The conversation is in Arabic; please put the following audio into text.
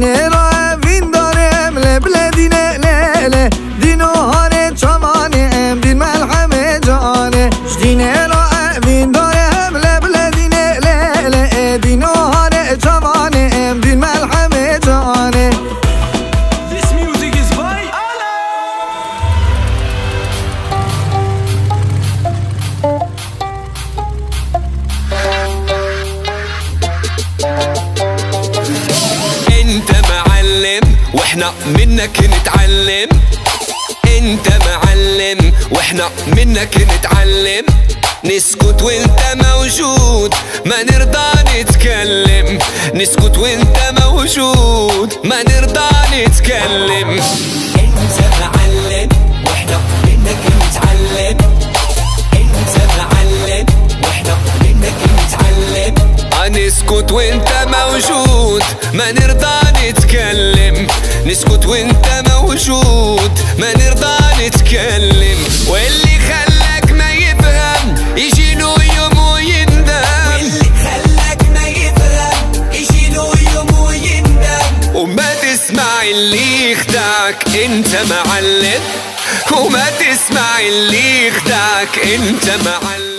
دینه را وین دارم لبل دینه لیله دینو هاره چوانه ام دین ملحمه جانه دینه را وین دارم لبل دینه لیله دینو هاره چوانه ام دین ملحمه جانه. This music is by Allah. انت معلم واحنا منك نتعلم، انت معلم واحنا منك نتعلم، نسكت وانت موجود ما نرضى نتكلم، نسكت وانت موجود ما نرضى نتكلم. انت معلم واحنا منك نتعلم، انت معلم واحنا منك نتعلم، نسكت وانت موجود ما نرضى نتكلم، نسكت وانت موجود ما نرضى نتكلم. واللي خلاك ما يفهم يجي له يوم ويندم، واللي خلاك ما يفهم يجي له يوم ويندم. وما تسمع اللي يخدعك انت معلم، وما تسمع اللي يخدعك انت معلم.